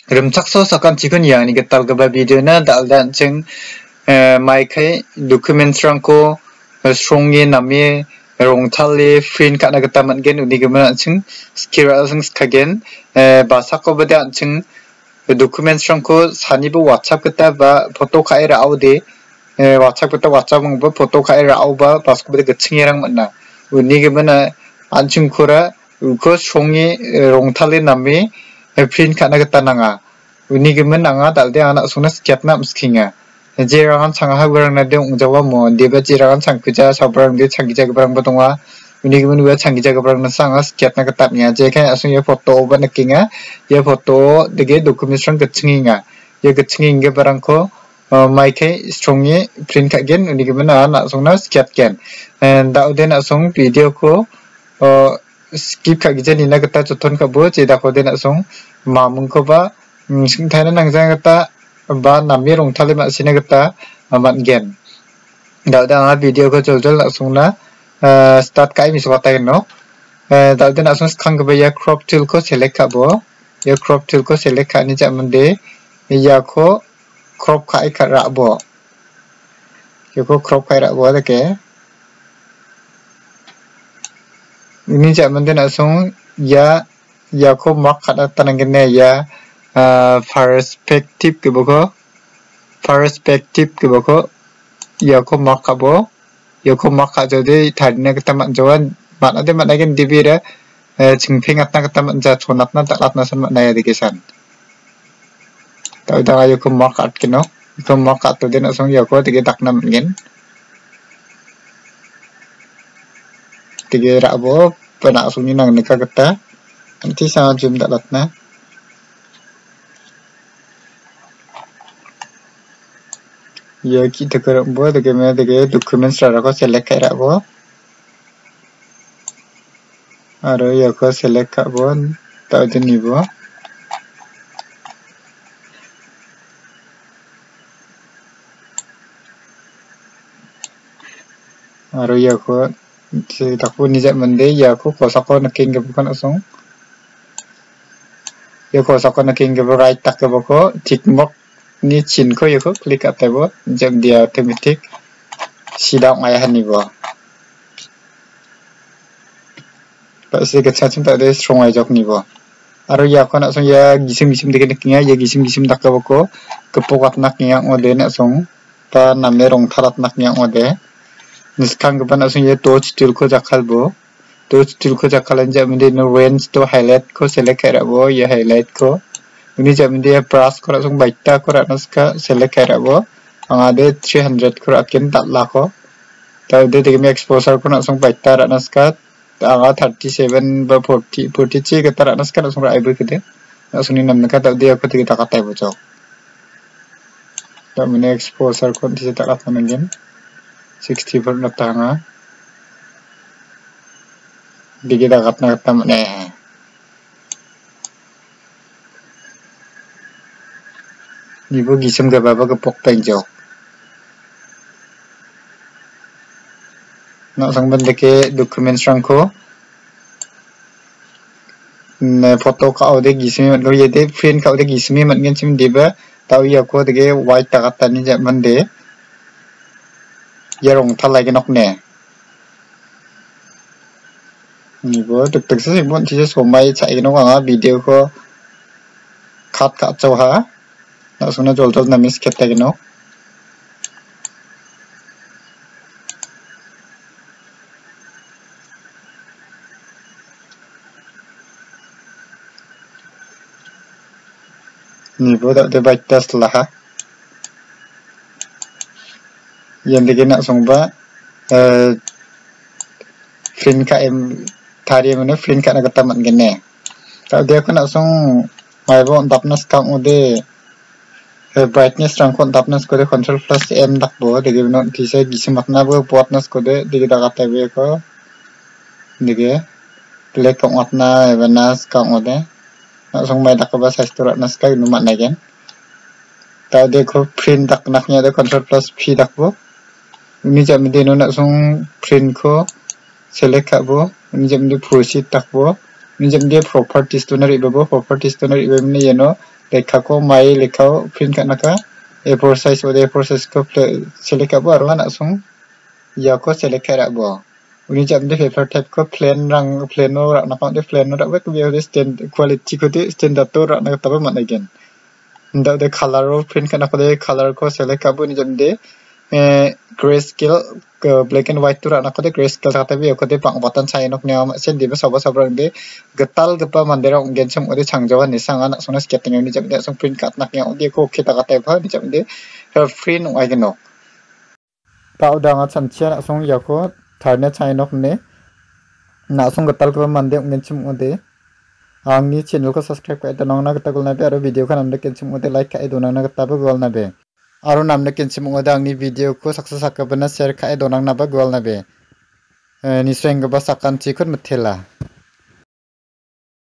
Rumchakso sakan chikun yang ni ketal gaba video na daldan cheng Maikae documents rangko strongye nami rongtale print kana ketaman gen uni gimana cheng skira sing kagen basako beda cheng documents rangko sanibu WhatsApp kita ba foto kaira aude WhatsApp kita WhatsApp mengba foto kaira au ba basko beda gechingerang mana uni gimana anching kura uko strongye rongtale nami print kana ketananga uni gimana nga dalde anak suna sketna mskinga jerangan sangaha barang nade ungjawa mo deba jerangan sangkuja sabarang de changgija barang batongwa uni gimana wa changgija barang na sanga sketna ketatnya jekai asung ye foto ba nakinga ye foto dege dokumen gechinginga ye gechinginga barang ko Maikae strongye print kagen uni gimana anak sungna sket ken daude na sung video ko skip kagija nina kata chuton kabo jeda ko de na sung mamung ko ba singthana nangjang kata ba nami rongtale ma sine kata amat gen dauda nga video ko jol langsung na start kai mi swata no dauda na sung khang ba ya crop tool ko select kabo ya crop tool ko select ka ni jamande ya ko crop kai ka ra bo ya ko crop kai ra bo de ke ini jamande na sung ya ko mark khada tanang ne ya perspective ke boko ya ko mark kabo ya ko mark ka jode tharina kita mak jawan mat ade mat again dibira chingphing atna kita mak ja chonatna taklatna san mak naya dikesan ta da ya ko mark at kino ko mark at to den asong ya ko tige takna mgen tige rabo pana asung ni nang nika kita nanti sama jum taklatna ya kita kerap buat dengan dokumen secara ko select kira bo, ada ya ko select kak bo, tahu jenis bo, ada ya ko tak pun ni jat mende ya ko kosako naking ke bukan asong, ya kosako naking ke right tak ke boko tick mark ni chin ko ya ko klik atai bo jam dia automatic sidang ayahan ni bo pasti kecacim tak ada strong ajak ni bo aro ya ko nak song ya gisim deke nekinga ya gisim tak ka boko kepokat nak yang ode nak song ta name rong tharat nak yang ode niskang ke nak song ya touch tool ko jakal bo touch tool ko jakalan jam de no range to highlight ko select kara bo ya highlight ko ini jam dia brush ko langsung baita ko naska select kara bo ang ade 300 ko akin tatla ko ta de de exposure ko langsung baita naska ang 37 ba 40 43 ka tara naska langsung ra ibu kede langsung ni nam ka ta dia ko tigita katai bo chok ta mene exposure ko ti ta kat menen 64 na tanga digida kat na tam ne Ibu gisem ke baba ke pok penjok. Nak sang benda ke dokumen sangko. Ne foto ka aude gisem mat ye de print ka aude gisem mat ngen sim deba tau ya ko de white ta kata ni ja mande. Ya rong thalai ke nok ne. Ni bo tuk tuk se bon ti so mai chai no nga video ko khat ka chau ha. Nak suna jol na miss keta gino ni boda de baita setelah yang dege nak songba print ka em tari mene print ka na kataman gene ta de ko nak song mai bo dapnas kang ode brightness rangkon tapnas ko de control plus m dak bo de no tise gisimatna bo potnas ko de dak atabe ko de play kong atna evanas kang ode langsung mai dak ba size turat nas kai numat nagen ta de ko print dak naknya de control plus p dak bo ini jam de no langsung print ko select ka bo ini jam de proceed dak bo ini jam de properties to nari bo properties to nari be ne yeno lekha ko mai lekha print kana ka A4 size ode A4 size ko select ka bo aro na sung ya ko select kara bo uni jam de paper type ko plain no ra na ka de plain no ra ba ko be stand quality ko de standard to ra na ta ba man again nda de color print kana ko de color ko select ka bo ni jam de grayscale black and white tura nak de grayscale ta bi ko de pang button sai nok ne sen di ba soba sobrang de getal gepa mandera ungen sem ode changjawa ni sang anak sona skating ni jam de song print kat nak ya de ko kita kata ba ni jam de free no ai no ta udang chan chen nak song ya ko tharne chai nok ne na song getal gepa mande ungen sem ode angni channel ko subscribe ka donang na gata gol na be aro video kan amde ken sem ode like ka donang na gata ba gol na be aro namne kensi mongoda angni video ko saksa sakabana share khae donang na ba gol na be ni sweng ba sakan chi khut mthela